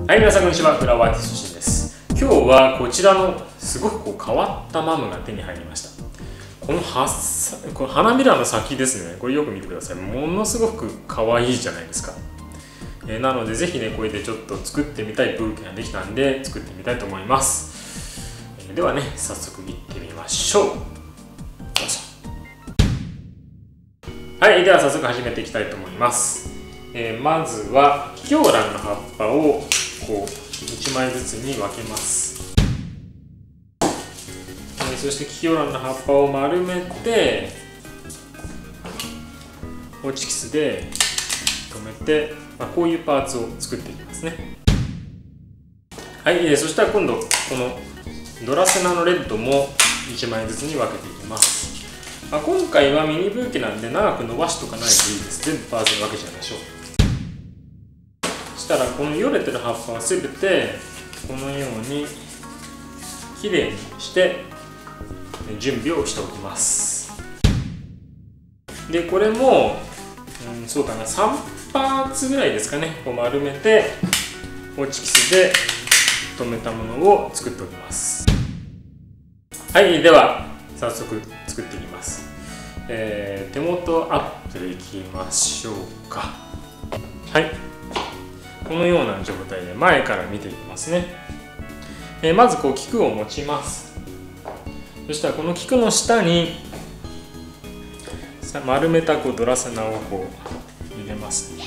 はい、皆さんこんにちは。フラワーアーティストシンです。今日はこちらのすごく変わったマムが手に入りました。この花びらの先ですね。これよく見てください。ものすごく可愛いじゃないですか。なのでぜひね、これでちょっと作ってみたいブーケができたんで作ってみたいと思います。ではね、早速いってみましょう。どうぞ。はい、では早速始めていきたいと思います。まずはキキョウランの葉っぱをこう1枚ずつに分けます。そしてキキョウランの葉っぱを丸めてホチキスで留めて、こういうパーツを作っていきますね。はい、そしたら今度このドラセナのレッドも1枚ずつに分けていきます。今回はミニブーケなんで長く伸ばしとかないといいです。全部パーツに分けちゃいましょう。そしたらこのよれてる葉っぱは全てこのようにきれいにして準備をしておきます。でこれも、そうかな、3パーツぐらいですかね、こう丸めてホチキスで留めたものを作っておきます。はい、では早速作っていきます。手元アップでいきましょうか。はい、このような状態で前から見ていきますね。まずこう菊を持ちます。そしたらこの菊の下に丸めたこうドラセナをこう入れますね。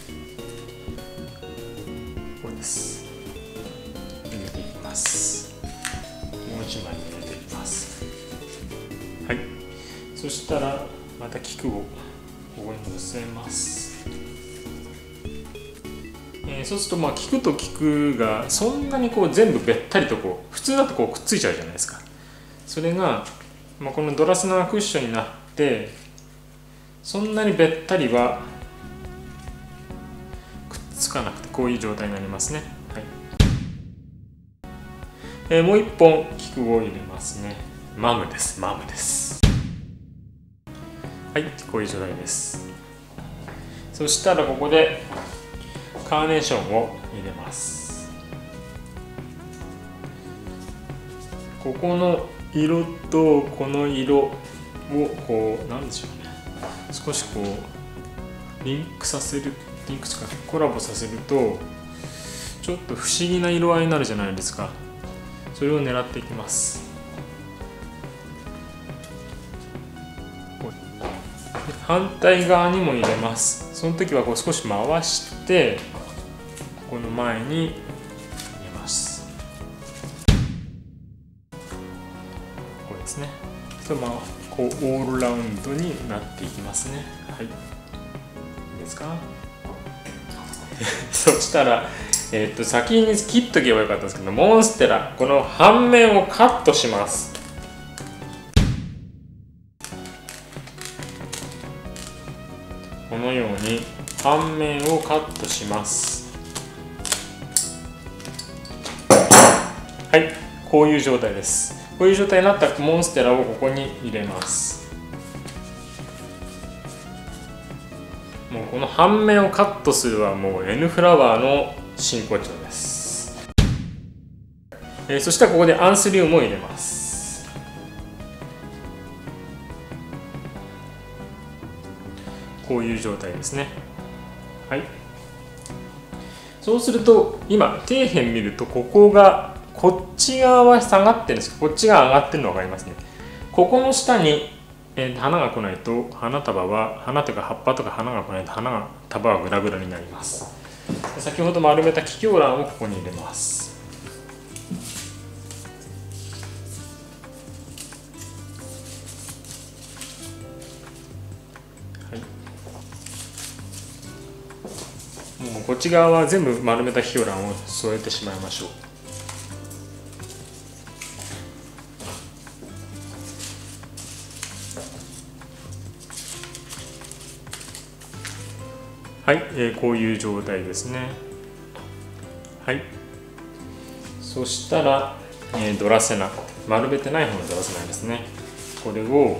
これです。入れていきます。もう一枚入れていきます。はい、そしたらまた菊をここに乗せます。そうすると菊と菊がそんなにこう全部べったりとこう普通だとこうくっついちゃうじゃないですか。それが、このドラセナがクッションになってそんなにべったりはくっつかなくてこういう状態になりますね。はい、もう一本菊を入れますね。マムです。マムです。はい、こういう状態です。そしたらここでカーネーションを入れます。ここの色とこの色をこうなんでしょうね、少しこうリンクとかコラボさせるとちょっと不思議な色合いになるじゃないですか。それを狙っていきます。反対側にも入れます。その時はこう少し回してこの前に入れます。これですね。こうオールラウンドになっていきますね。はい。いいですか？そしたら、先に切っとけばよかったんですけど、モンステラ、この半面をカットします。このように半面をカットします。はい、こういう状態です。こういう状態になったモンステラをここに入れます。もうこの半面をカットするはもう N フラワーの真骨頂です。そしたらここでアンスリウムを入れます。こういう状態ですね。はい。そうすると今底辺見るとここがこっち側は下がってるんですけどこっちが上がってるの分かりますね。ここの下に、花が来ないと花というか葉っぱとか花が来ないと束はグラグラになります。先ほど丸めたキキョウランをここに入れます。もうこっち側は全部丸めたキキョウランを添えてしまいましょう。はい、こういう状態ですね。はい。そしたら、ドラセナ、丸めてない方のドラセナですね。これを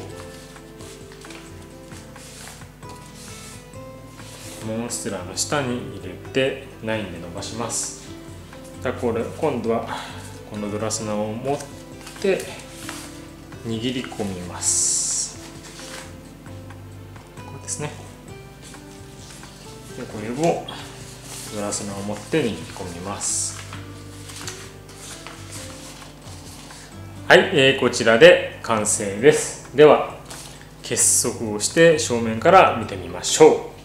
モンステラの下に入れてラインで伸ばします。 今度はこのドラスナを持って握り込みます。こうですね。でこれをドラスナを持って握り込みます。はい、こちらで完成です。では結束をして正面から見てみましょう。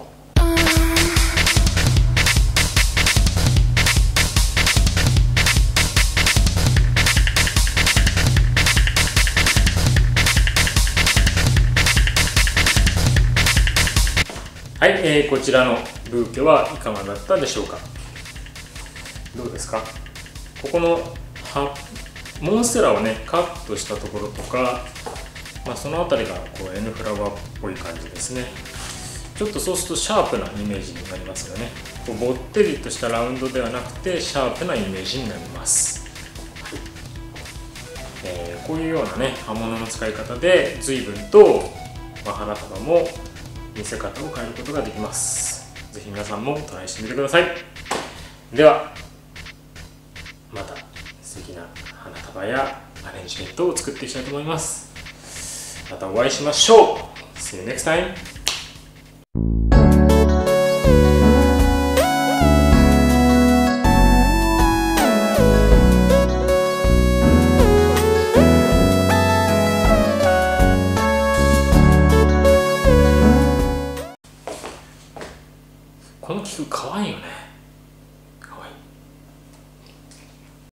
はい、こちらのブーケはいかがだったでしょうか。どうですか。ここのモンステラをねカットしたところとか、その辺りがこう N フラワーっぽい感じですね。ちょっとそうするとシャープなイメージになりますよね。こうぼってりとしたラウンドではなくてシャープなイメージになります。こういうようなね刃物の使い方で随分と花束も見せ方を変えることができます。ぜひ皆さんもトライしてみてください。ではまた素敵な花束やアレンジメントを作っていきたいと思います。またお会いしましょう。See you next time.